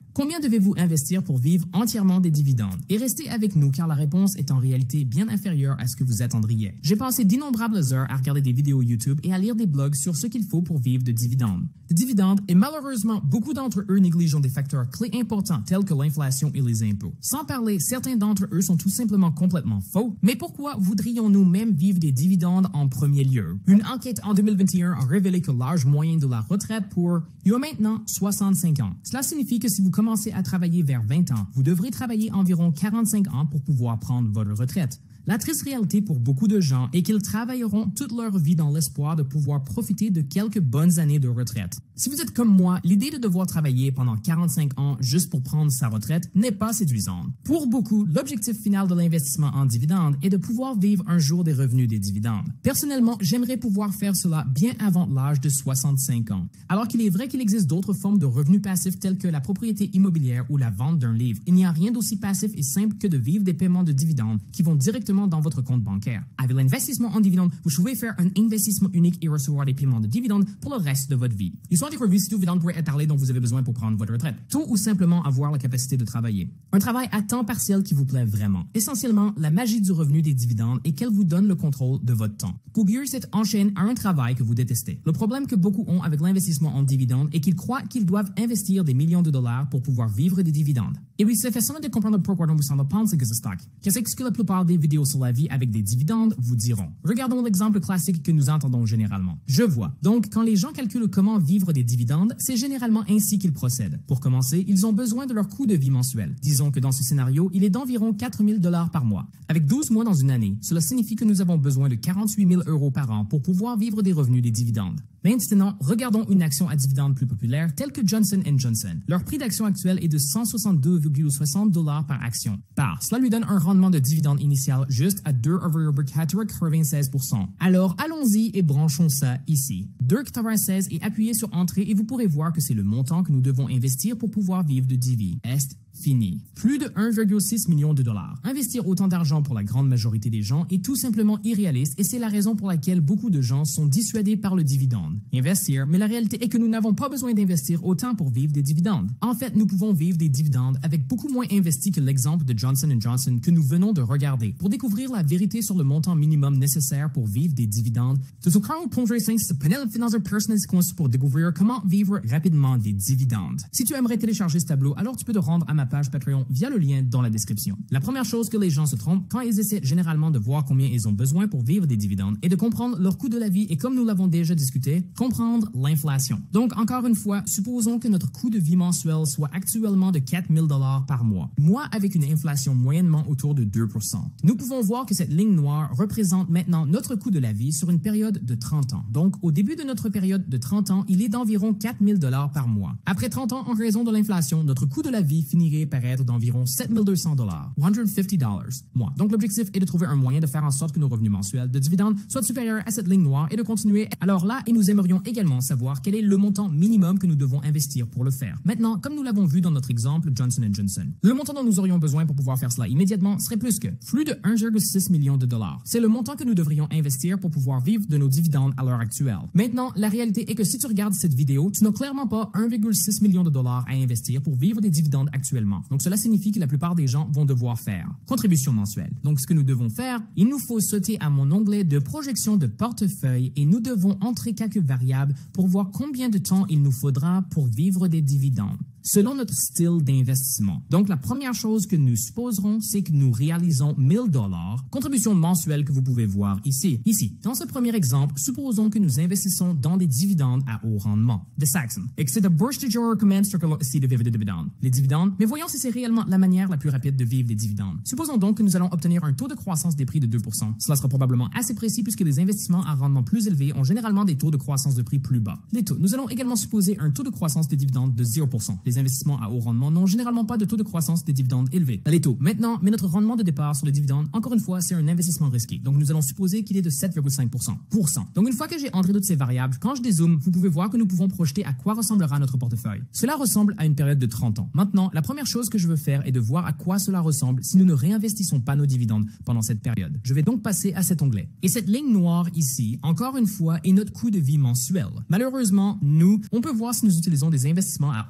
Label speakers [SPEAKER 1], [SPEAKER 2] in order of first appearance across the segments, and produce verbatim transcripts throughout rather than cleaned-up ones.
[SPEAKER 1] Combien devez-vous investir pour vivre entièrement des dividendes? Et restez avec nous car la réponse est en réalité bien inférieure à ce que vous attendriez. J'ai passé d'innombrables heures à regarder des vidéos YouTube et à lire des blogs sur ce qu'il faut pour vivre de dividendes. De dividendes, et malheureusement, beaucoup d'entre eux négligent des facteurs clés importants tels que l'inflation et les impôts. Sans parler, certains d'entre eux sont tout simplement complètement faux. Mais pourquoi voudrions-nous même vivre des dividendes en premier lieu? Une enquête en deux mille vingt et un a révélé que l'âge moyen de la retraite pour il y a maintenant soixante-cinq ans. Cela signifie que si vous commencez à travailler vers vingt ans, vous devrez travailler environ quarante-cinq ans pour pouvoir prendre votre retraite. La triste réalité pour beaucoup de gens est qu'ils travailleront toute leur vie dans l'espoir de pouvoir profiter de quelques bonnes années de retraite. Si vous êtes comme moi, l'idée de devoir travailler pendant quarante-cinq ans juste pour prendre sa retraite n'est pas séduisante. Pour beaucoup, l'objectif final de l'investissement en dividendes est de pouvoir vivre un jour des revenus des dividendes. Personnellement, j'aimerais pouvoir faire cela bien avant l'âge de soixante-cinq ans. Alors qu'il est vrai qu'il existe d'autres formes de revenus passifs telles que la propriété immobilière ou la vente d'un livre, il n'y a rien d'aussi passif et simple que de vivre des paiements de dividendes qui vont directement dans votre compte bancaire. Avec l'investissement en dividendes, vous pouvez faire un investissement unique et recevoir des paiements de dividendes pour le reste de votre vie. L'histoire des revenus ci dividendes pourrait être parlé dont vous avez besoin pour prendre votre retraite. Tout ou simplement avoir la capacité de travailler. Un travail à temps partiel qui vous plaît vraiment. Essentiellement, la magie du revenu des dividendes est qu'elle vous donne le contrôle de votre temps. Courir cette enchaîne à un travail que vous détestez. Le problème que beaucoup ont avec l'investissement en dividendes est qu'ils croient qu'ils doivent investir des millions de dollars pour pouvoir vivre des dividendes. Et oui, c'est facile de comprendre pourquoi on vous semble penser que c'est stock. Qu'est-ce que la plupart des vidéos sur la vie avec des dividendes vous diront. Regardons l'exemple classique que nous entendons généralement. Je vois. Donc, quand les gens calculent comment vivre des dividendes, c'est généralement ainsi qu'ils procèdent. Pour commencer, ils ont besoin de leur coût de vie mensuel. Disons que dans ce scénario, il est d'environ quatre mille dollars par mois. Avec douze mois dans une année, cela signifie que nous avons besoin de quarante-huit mille euros par an pour pouvoir vivre des revenus des dividendes. Maintenant, regardons une action à dividendes plus populaire telle que Johnson and Johnson. Leur prix d'action actuel est de cent soixante-deux virgule soixante dollars par action. Par, cela lui donne un rendement de dividende initial juste à deux virgule quatre-vingt-seize pour cent. Alors, allons-y et branchons ça ici. deux virgule quatre-vingt-seize est appuyé sur Entrée et vous pourrez voir que c'est le montant que nous devons investir pour pouvoir vivre de divi. Est fini. Plus de un virgule six million de dollars. Investir autant d'argent pour la grande majorité des gens est tout simplement irréaliste et c'est la raison pour laquelle beaucoup de gens sont dissuadés par le dividende. Investir, mais la réalité est que nous n'avons pas besoin d'investir autant pour vivre des dividendes. En fait, nous pouvons vivre des dividendes avec beaucoup moins investi que l'exemple de Johnson and Johnson que nous venons de regarder. Pour découvrir la vérité sur le montant minimum nécessaire pour vivre des dividendes, de Carl Pondré cinq panel financier personnel pour découvrir comment vivre rapidement des dividendes. Si tu aimerais télécharger ce tableau, alors tu peux te rendre à ma page Patreon via le lien dans la description. La première chose que les gens se trompent quand ils essaient généralement de voir combien ils ont besoin pour vivre des dividendes est de comprendre leur coût de la vie et comme nous l'avons déjà discuté, comprendre l'inflation. Donc encore une fois, supposons que notre coût de vie mensuel soit actuellement de quatre mille dollars par mois. Mois avec une inflation moyennement autour de deux pour cent. Nous pouvons voir que cette ligne noire représente maintenant notre coût de la vie sur une période de trente ans. Donc au début de notre période de trente ans, il est d'environ quatre mille dollars par mois. Après trente ans, en raison de l'inflation, notre coût de la vie finirait par être d'environ sept mille deux cents dollars, cent cinquante dollars, mois. Donc l'objectif est de trouver un moyen de faire en sorte que nos revenus mensuels de dividendes soient supérieurs à cette ligne noire et de continuer. Alors là, et nous aimerions également savoir quel est le montant minimum que nous devons investir pour le faire. Maintenant, comme nous l'avons vu dans notre exemple Johnson and Johnson, le montant dont nous aurions besoin pour pouvoir faire cela immédiatement serait plus que plus de un virgule six million de dollars. C'est le montant que nous devrions investir pour pouvoir vivre de nos dividendes à l'heure actuelle. Maintenant, la réalité est que si tu regardes cette vidéo, tu n'as clairement pas un virgule six million de dollars à investir pour vivre des dividendes actuellement. Donc cela signifie que la plupart des gens vont devoir faire contribution mensuelle. Donc ce que nous devons faire, il nous faut sauter à mon onglet de projection de portefeuille et nous devons entrer quelques variables pour voir combien de temps il nous faudra pour vivre des dividendes. Selon notre style d'investissement. Donc, la première chose que nous supposerons, c'est que nous réalisons mille dollars, contribution mensuelle que vous pouvez voir ici. Ici, dans ce premier exemple, supposons que nous investissons dans des dividendes à haut rendement. De Saxon. Et que c'est de bourse de jour recommande ici de vivre des dividendes. Les dividendes, mais voyons si c'est réellement la manière la plus rapide de vivre des dividendes. Supposons donc que nous allons obtenir un taux de croissance des prix de deux pour cent. Cela sera probablement assez précis puisque les investissements à rendement plus élevé ont généralement des taux de croissance de prix plus bas. Les taux. Nous allons également supposer un taux de croissance des dividendes de zéro pour cent. Les investissements à haut rendement n'ont généralement pas de taux de croissance des dividendes élevés. Les taux. Maintenant, mais notre rendement de départ sur les dividendes, encore une fois, c'est un investissement risqué. Donc, nous allons supposer qu'il est de sept virgule cinq pour cent. Donc, une fois que j'ai entré toutes ces variables, quand je dézoome, vous pouvez voir que nous pouvons projeter à quoi ressemblera notre portefeuille. Cela ressemble à une période de trente ans. Maintenant, la première chose que je veux faire est de voir à quoi cela ressemble si nous ne réinvestissons pas nos dividendes pendant cette période. Je vais donc passer à cet onglet. Et cette ligne noire ici, encore une fois, est notre coût de vie mensuel. Malheureusement, nous, on peut voir si nous utilisons des investissements à haut rendement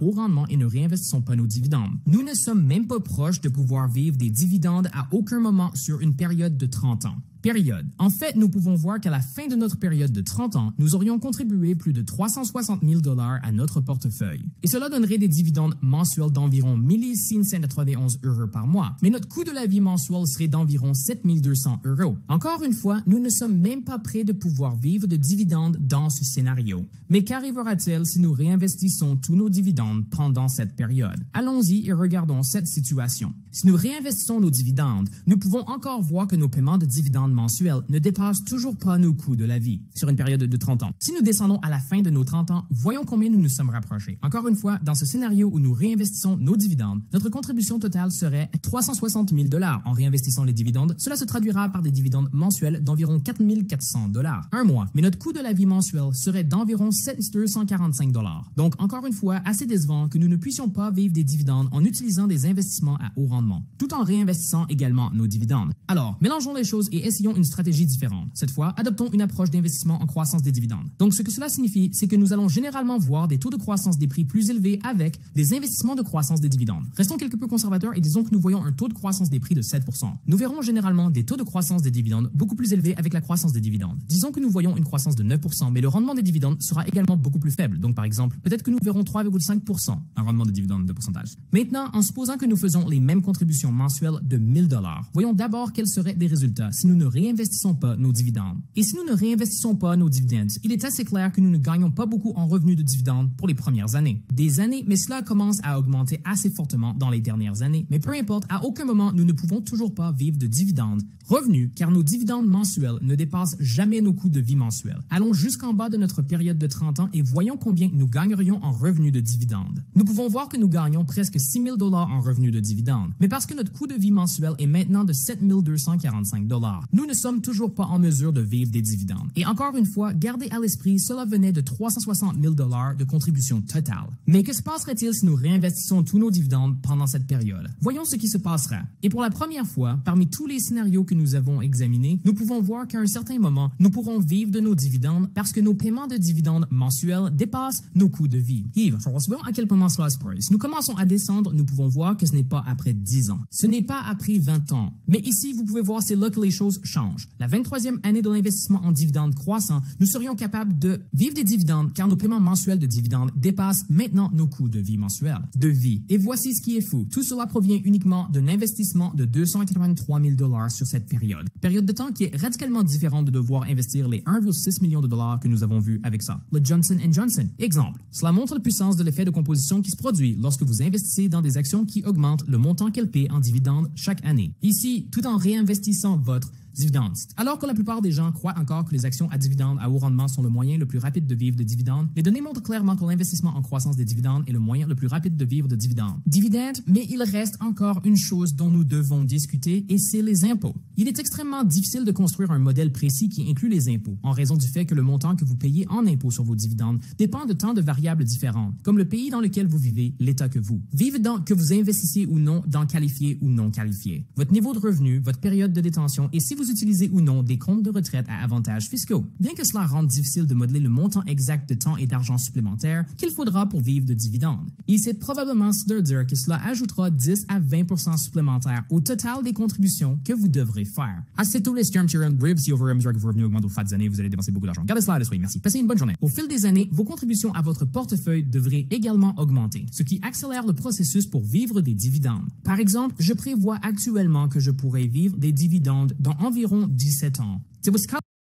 [SPEAKER 1] et ne réinvestissons pas nos dividendes. Nous ne sommes même pas proches de pouvoir vivre des dividendes à aucun moment sur une période de trente ans. Période. En fait, nous pouvons voir qu'à la fin de notre période de trente ans, nous aurions contribué plus de trois cent soixante mille dollars à notre portefeuille. Et cela donnerait des dividendes mensuels d'environ mille six cent quatre-vingt-onze euros par mois. Mais notre coût de la vie mensuel serait d'environ sept mille deux cents euros. Encore une fois, nous ne sommes même pas prêts de pouvoir vivre de dividendes dans ce scénario. Mais qu'arrivera-t-il si nous réinvestissons tous nos dividendes pendant cette période? Allons-y et regardons cette situation. Si nous réinvestissons nos dividendes, nous pouvons encore voir que nos paiements de dividendes mensuels ne dépassent toujours pas nos coûts de la vie sur une période de trente ans. Si nous descendons à la fin de nos trente ans, voyons combien nous nous sommes rapprochés. Encore une fois, dans ce scénario où nous réinvestissons nos dividendes, notre contribution totale serait trois cent soixante mille dollars. En réinvestissant les dividendes, cela se traduira par des dividendes mensuels d'environ quatre mille quatre cents dollars. Un mois. Mais notre coût de la vie mensuel serait d'environ sept mille deux cent quarante-cinq dollars. Donc, encore une fois, assez décevant que nous ne puissions pas vivre des dividendes en utilisant des investissements à haut rendement, tout en réinvestissant également nos dividendes. Alors, mélangeons les choses et essayons une stratégie différente. Cette fois, adoptons une approche d'investissement en croissance des dividendes. Donc, ce que cela signifie, c'est que nous allons généralement voir des taux de croissance des prix plus élevés avec des investissements de croissance des dividendes. Restons quelque peu conservateurs et disons que nous voyons un taux de croissance des prix de sept pour cent. Nous verrons généralement des taux de croissance des dividendes beaucoup plus élevés avec la croissance des dividendes. Disons que nous voyons une croissance de neuf pour cent, mais le rendement des dividendes sera également beaucoup plus faible. Donc, par exemple, peut-être que nous verrons trois virgule cinq pour cent, un rendement de dividendes de pourcentage. Maintenant, en supposant que nous faisons les mêmes contributions mensuelles de mille dollars, voyons d'abord quels seraient les résultats si nous ne réinvestissons pas nos dividendes. Et si nous ne réinvestissons pas nos dividendes, il est assez clair que nous ne gagnons pas beaucoup en revenus de dividendes pour les premières années. Des années, mais cela commence à augmenter assez fortement dans les dernières années. Mais peu importe, à aucun moment, nous ne pouvons toujours pas vivre de dividendes revenus car nos dividendes mensuels ne dépassent jamais nos coûts de vie mensuels. Allons jusqu'en bas de notre période de trente ans et voyons combien nous gagnerions en revenus de dividendes. Nous pouvons voir que nous gagnons presque six mille dollars en revenus de dividendes. Mais parce que notre coût de vie mensuel est maintenant de sept mille deux cent quarante-cinq dollars, nous ne sommes toujours pas en mesure de vivre des dividendes. Et encore une fois, gardez à l'esprit, cela venait de trois cent soixante mille dollars de contribution totale. Mais que se passerait-il si nous réinvestissons tous nos dividendes pendant cette période? Voyons ce qui se passera. Et pour la première fois, parmi tous les scénarios que nous avons examinés, nous pouvons voir qu'à un certain moment, nous pourrons vivre de nos dividendes parce que nos paiements de dividendes mensuels dépassent nos coûts de vie. Yves, voyons à quel moment cela se passe. Si nous commençons à descendre, nous pouvons voir que ce n'est pas après dix ans. Ce n'est pas après vingt ans. Mais ici, vous pouvez voir, c'est là que les choses changent. La vingt-troisième année de l'investissement en dividendes croissants, nous serions capables de vivre des dividendes car nos paiements mensuels de dividendes dépassent maintenant nos coûts de vie mensuels. De vie. Et voici ce qui est fou. Tout cela provient uniquement d'un investissement de deux cent quatre-vingt-trois mille dollars sur cette période. Période de temps qui est radicalement différente de devoir investir les un virgule six million de dollars que nous avons vus avec ça. Le Johnson and Johnson. Exemple. Cela montre la puissance de l'effet de composition qui se produit lorsque vous investissez dans des actions qui augmentent le montant qu'elles paient en dividendes chaque année. Ici, tout en réinvestissant votre dividendes. Alors que la plupart des gens croient encore que les actions à dividendes à haut rendement sont le moyen le plus rapide de vivre de dividendes, les données montrent clairement que l'investissement en croissance des dividendes est le moyen le plus rapide de vivre de dividendes. Dividendes, mais il reste encore une chose dont nous devons discuter et c'est les impôts. Il est extrêmement difficile de construire un modèle précis qui inclut les impôts, en raison du fait que le montant que vous payez en impôts sur vos dividendes dépend de tant de variables différentes, comme le pays dans lequel vous vivez, l'État que vous. Vivez dans que vous investissez ou non dans qualifié ou non qualifié, votre niveau de revenu, votre période de détention et si vous utilisez ou non des comptes de retraite à avantages fiscaux. Bien que cela rende difficile de modeler le montant exact de temps et d'argent supplémentaire qu'il faudra pour vivre de dividendes, il s'est probablement de dire que cela ajoutera dix à vingt pour cent supplémentaires au total des contributions que vous devrez faire. Assez tôt les Storm Brave, si au fur et à mesure que vos revenus augmentent au fil des années, vous allez dépenser beaucoup d'argent. Gardez cela à l'esprit, merci. Passez une bonne journée. Au fil des années, vos contributions à votre portefeuille devraient également augmenter, ce qui accélère le processus pour vivre des dividendes. Par exemple, je prévois actuellement que je pourrais vivre des dividendes dans environ dix-sept ans.